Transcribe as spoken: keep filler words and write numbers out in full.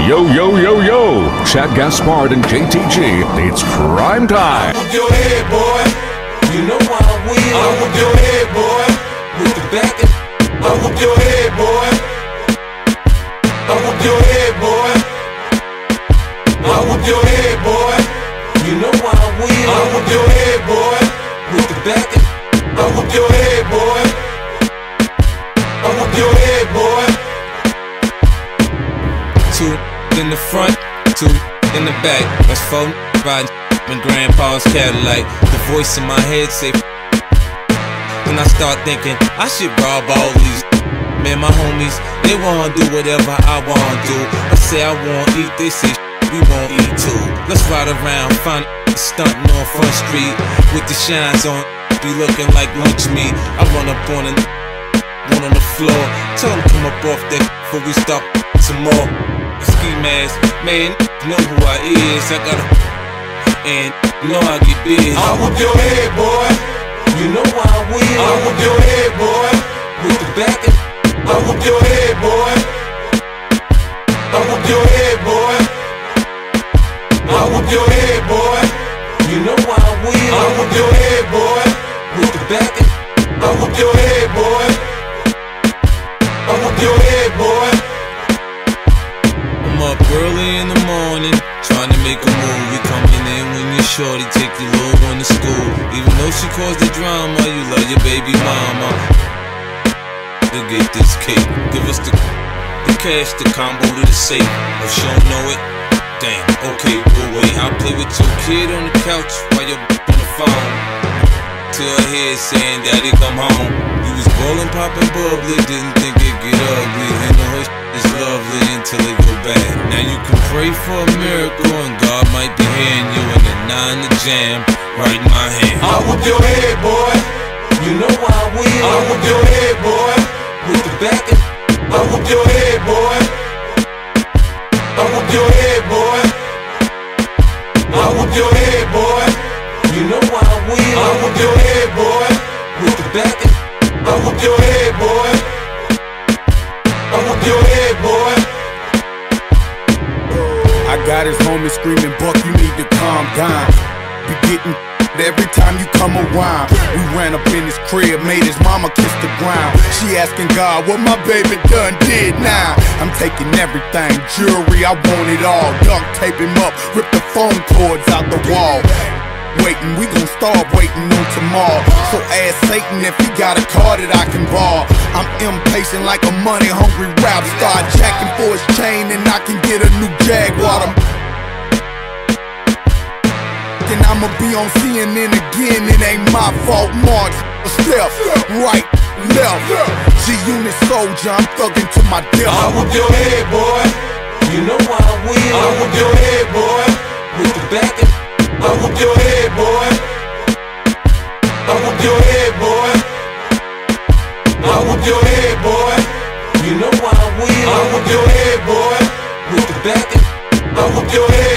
Yo, yo, yo, yo! Chad Gaspard and J T G, it's prime time! I whoop your head, boy. You know I win. I whoop your head, boy. With the back and I whoop your head, boy. I whoop your head, boy. I whoop your head, boy. You know I win. I whoop your head, boy. With the back and I whoop your head, boy. I whoop your head, boy. Two in the front, two in the back. That's four riding in Grandpa's Cadillac. The voice in my head say, when I start thinking I should rob all these. Man, my homies, they wanna do whatever I wanna do. I say I wanna eat, they say we won't eat too. Let's ride around, find stunting on Front Street with the shines on, be looking like lunch meat. I run up on a one on the floor, tell them come up off that before we start some more. Ski mask, man, know who I is. I got a and you know I get big. I whoop your head, boy. You know I win. I whoop your head, boy. With the back and I whoop your head, boy. I whoop your head, boy. I whoop your head, boy. You know I win. I whoop your head, boy. With the back and I whoop your head, boy. I whoop your head, boy. I'm up early in the morning, trying to make a move. You coming in when you're shorty, take your little one to school. Even though she caused the drama, you love your baby mama. To get this cake, give us the, the cash, the combo to the safe. If she don't know it, damn, okay, we'll wait. I'll play with your kid on the couch while you're on the phone. Till her head saying, daddy come home. You was ballin', poppin' bubbly, didn't think it'd get ugly. And the hush is lovely until it go bad. Now you can pray for a miracle and God might be hearing you in the nine to jam right in my hand. I whoop your head, boy. You know I win. I whoop your head, boy. With the back and I whoop your head, boy. I whoop your head, boy. I whoop your head, boy. You know I win. I whoop your head, boy. With the back and I whoop your head, boy. I whoop your head, boy. I got his homie screaming, Buck, you need to calm down. Be getting every time you come around. We ran up in his crib, made his mama kiss the ground. She asking God what my baby done did now. I'm taking everything, jewelry, I want it all. Duct tape him up, rip the phone cords out the wall. Waiting, we gon' start waiting on tomorrow. So ask Satan if he got a car that I can borrow. I'm impatient like a money-hungry rap star, jacking for his chain and I can get a new Jaguar. I'm and I'ma be on C N N again, it ain't my fault. March, step, right, left. G-Unit soldier, I'm thugging to my death. I whoop your head, boy. You know I win. I whoop your head, boy. With the back and I whoop your head, boy. I whoop your head, boy. I whoop your head, boy. You know I win. I whoop your head, boy. With the back and I whoop your head.